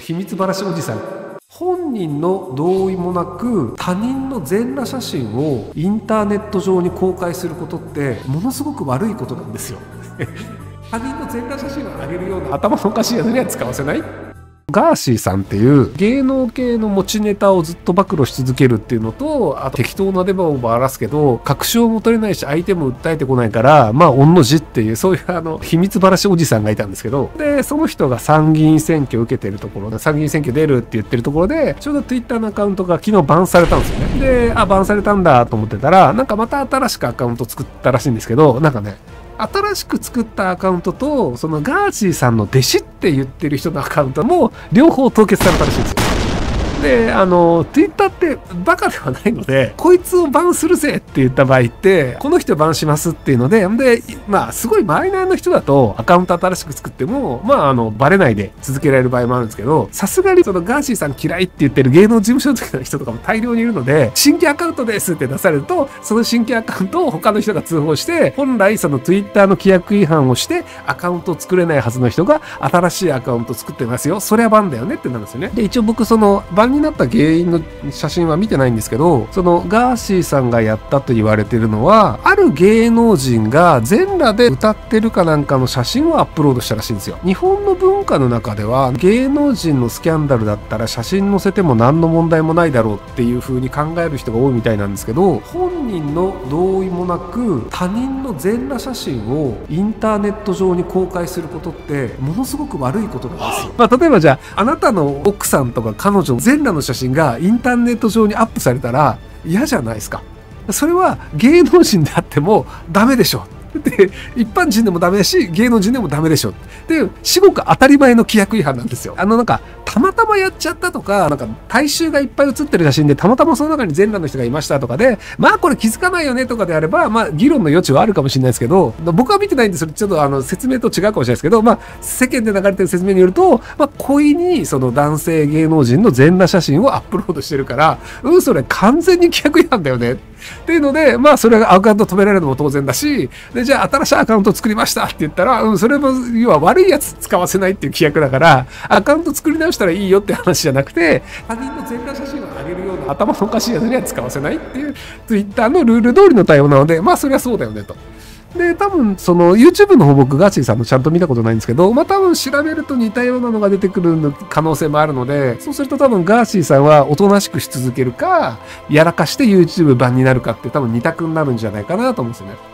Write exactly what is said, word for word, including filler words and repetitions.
秘密ばらしおじさん。本人の同意もなく他人の全裸写真をインターネット上に公開することってものすごく悪いことなんですよ。他人の全裸写真を上げるような頭のおかしいやつには使わせない。ガーシーさんっていう芸能系の持ちネタをずっと暴露し続けるっていうのと、あと適当なデマをばらすけど確証も取れないし相手も訴えてこないからまあ御の字っていうそういうあの秘密ばらしおじさんがいたんですけど、でその人が参議院選挙を受けてるところで参議院選挙出るって言ってるところでちょうど Twitter のアカウントが昨日バンされたんですよね。であバンされたんだと思ってたらなんかまた新しくアカウント作ったらしいんですけど、なんかね新しく作ったアカウントとそのガーシーさんの弟子って言ってる人のアカウントも両方凍結されたらしいんですよ。であの Twitter ってバカではないのでこいつをバンするぜって言った場合ってこの人バンしますっていうのででまあすごいマイナーな人だとアカウント新しく作ってもまああのバレないで続けられる場合もあるんですけど、さすがにそのガーシーさん嫌いって言ってる芸能事務所の人とかも大量にいるので新規アカウントですって出されるとその新規アカウントを他の人が通報して本来その Twitter の規約違反をしてアカウントを作れないはずの人が新しいアカウント作ってますよ、それはバンだよねってなるんですよね。で一応僕そのバンになった原因の写真は見てないんですけど、そのガーシーさんがやったと言われているのはある芸能人が全裸で歌ってるかなんかの写真をアップロードしたらしいんですよ。日本の文化の中では芸能人のスキャンダルだったら写真載せても何の問題もないだろうっていう風に考える人が多いみたいなんですけど、本人の同意もなく他人の全裸写真をインターネット上に公開することってものすごく悪いことなんですよ。まあ、例えばじゃああなたの奥さんとか彼女の全裸の写真がインターネット上にアップされたら嫌じゃないですか。それは芸能人であってもダメでしょで一般人でもダメだし芸能人でもダメでしょって至極当たり前の規約違反なんですよ。あのなんかたまたまやっちゃったとかなんか大衆がいっぱい写ってる写真でたまたまその中に全裸の人がいましたとかでまあこれ気づかないよねとかであればまあ議論の余地はあるかもしれないですけど、僕は見てないんでそれちょっとあの説明と違うかもしれないですけど、まあ世間で流れてる説明によるとまあ故意にその男性芸能人の全裸写真をアップロードしてるからうんそれ完全に規約違反だよねっていうので、まあそれがアカウント止められるのも当然だし、でじゃあ新しいアカウント作りましたって言ったら、うん、それも要は悪いやつ使わせないっていう規約だからアカウント作り直したらいいよって話じゃなくて他人の全裸写真を上げるような頭のおかしいやつには使わせないっていう Twitter のルール通りの対応なので、まあそれはそうだよねと。で多分その YouTube の方僕ガーシーさんのちゃんと見たことないんですけど、まあ多分調べると似たようなのが出てくる可能性もあるので、そうすると多分ガーシーさんはおとなしくし続けるかやらかして YouTube 版になるかって多分二択になるんじゃないかなと思うんですよね。